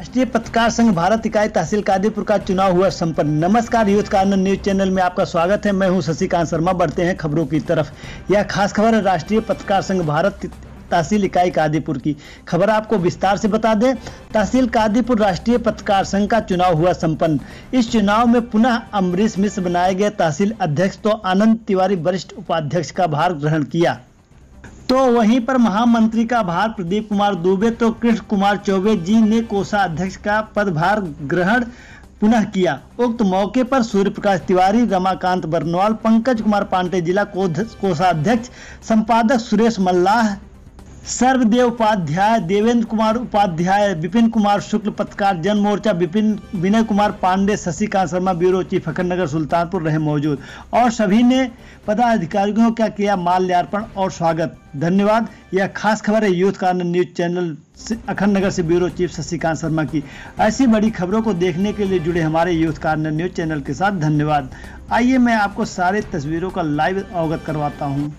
राष्ट्रीय पत्रकार संघ भारत इकाई तहसील कादीपुर का चुनाव हुआ संपन्न। नमस्कार, यूथ कार्नर न्यूज चैनल में आपका स्वागत है। मैं हूं शशिकांत शर्मा। बढ़ते हैं खबरों की तरफ। यह खास खबर है राष्ट्रीय पत्रकार संघ भारत तहसील इकाई कादीपुर की। खबर आपको विस्तार से बता दें। तहसील कादीपुर राष्ट्रीय पत्रकार संघ का चुनाव हुआ संपन्न। इस चुनाव में पुनः अमरीश मिश्र बनाए गए तहसील अध्यक्ष तो आनंद तिवारी वरिष्ठ उपाध्यक्ष का भार ग्रहण किया। तो वहीं पर महामंत्री का भार प्रदीप कुमार दुबे तो कृष्ण कुमार चौबे जी ने कोषाध्यक्ष का पदभार ग्रहण पुनः किया। उक्त मौके पर सूर्य प्रकाश तिवारी, रमाकांत बरनवाल, पंकज कुमार पांडे जिला कोषाध्यक्ष, संपादक सुरेश मल्लाह, सर्वदेव उपाध्याय, देवेंद्र कुमार उपाध्याय, विपिन कुमार शुक्ल पत्रकार जन मोर्चा, विनय कुमार पांडे, शशिकांत शर्मा ब्यूरो चीफ अखंडनगर सुल्तानपुर रहे मौजूद और सभी ने पदाधिकारियों का किया माल्यार्पण और स्वागत। धन्यवाद। यह खास खबर है youth corner news channel Akhandnagar से ब्यूरो चीफ शशिकांत शर्मा की। ऐसी बड़ी खबरों को देखने के लिए जुड़े हमारे यूथ कार्नर न्यूज चैनल के साथ धन्यवाद। आइए मैं आपको सारे तस्वीरों का लाइव अवगत करवाता हूँ।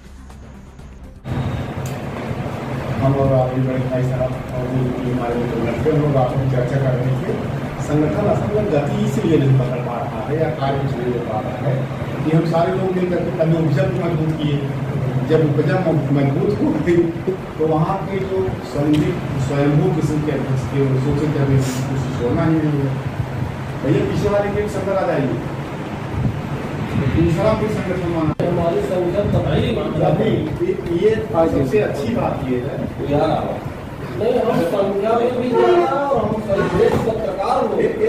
हम और अभी बड़े भाई साहब और हमारे लड़के लोग आपस में चर्चा कर रहे थे। संगठन असल में गति इसलिए नहीं पकड़ पा रहा है या कार्य इसलिए नहीं पा रहा है कि हम सारे लोग मिलकर के कभी उपजन मजबूत किए। जब उपजन मजबूत हो गई तो वहाँ के जो स्वयंभू किस्म के अध्यक्ष थे वो सोचे कि अभी कुछ छोड़ना ही नहीं है। भैया पीछे वाले के संदर आ जाइए। दूसरा भी संगठन माना हमारी संगठन ये सबसे अच्छी बात ये है नहीं हम संख्या में भी ज्यादा और हम सर्वश्रेष्ठ पत्रकार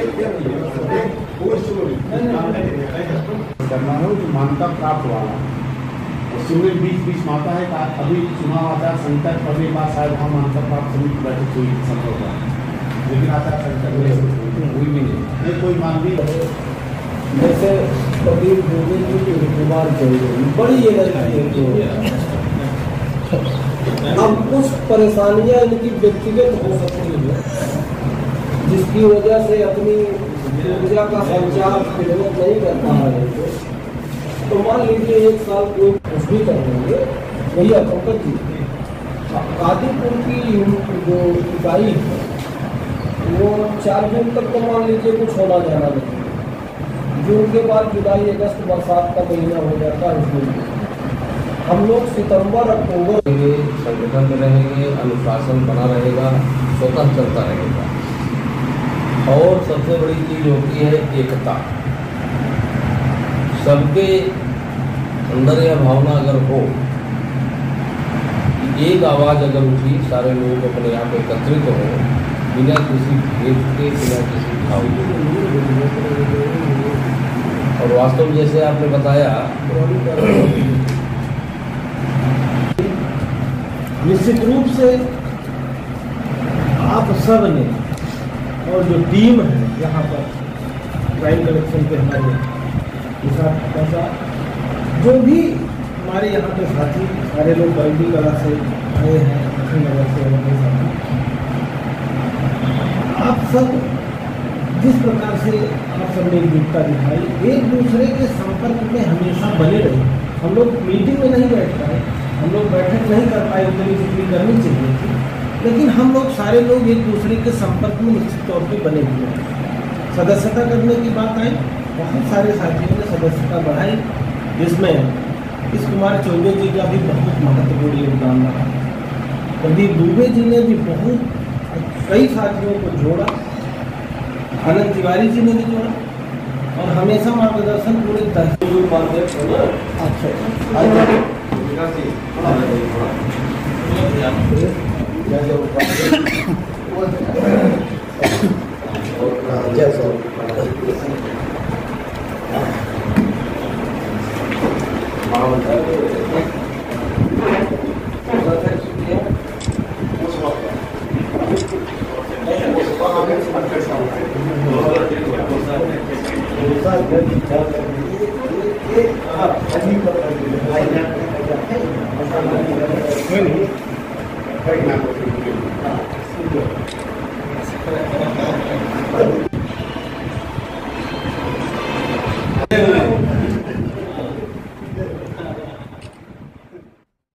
मान्यता प्राप्त वाला उसमें बीच माता है कि अभी चुनाव आचार संहिता पढ़ने के बाद शायद हम मान्यता प्राप्त समिति की बैठक हुई संभव है, लेकिन आचार संहिता हुई भी नहीं कोई मानवीय जैसे प्रदीप दुबे जी कुमार चौबे बड़ी एनर्जी है। अब कुछ परेशानियां इनकी व्यक्तिगत हो सकती है जिसकी वजह से अपनी ऊर्जा का संचार खिदमत नहीं कर पा रहे थे। तो मान लीजिए एक साल कोई कुछ भी कर देंगे भैया पंकज जी कादीपुर की जो इकाई है वो 4 जून तक तो मान लीजिए कुछ होना जाना नहीं। जून के बाद जुलाई अगस्त बरसात का महीना हो जाता है। उसमें हम लोग सितंबर अक्टूबर संगठन में रहेंगे, अनुशासन बना रहेगा, स्वतः चलता रहेगा। और सबसे बड़ी चीज होती है एकता। सबके अंदर यह भावना अगर हो, एक आवाज अगर उठी, सारे लोग अपने आप एकत्रित हो बिना किसी भेद के, बिना किसी भाव के। और वास्तव में जैसे आपने बताया निश्चित रूप से आप सब ने और जो टीम है यहाँ पर क्राइम कलेक्शन के हमारे जो भी हमारे यहाँ के साथी सारे लोग बल्दी कला से आए हैं, नगर से हमारे साथी, आप सब जिस प्रकार से आप सबने एकजुटता दिखाई, एक दूसरे के संपर्क में हमेशा बने रहे। हम लोग मीटिंग में नहीं बैठ पाए, हम लोग बैठक नहीं कर पाए उतनी जितनी करनी चाहिए थी, लेकिन हम लोग सारे लोग एक दूसरे के संपर्क में निश्चित तौर पर बने हुए हैं। सदस्यता करने की बात आई, बहुत सारे साथियों ने सदस्यता बढ़ाई, जिसमें कृष्ण कुमार चौबे जी का भी बहुत महत्वपूर्ण योगदान रहा। प्रदीप दुबे जी ने भी बहुत कई साथियों को जोड़ा, आनंद तिवारी जी ने भी जोड़ा और हमेशा मार्गदर्शन पूरे तहसील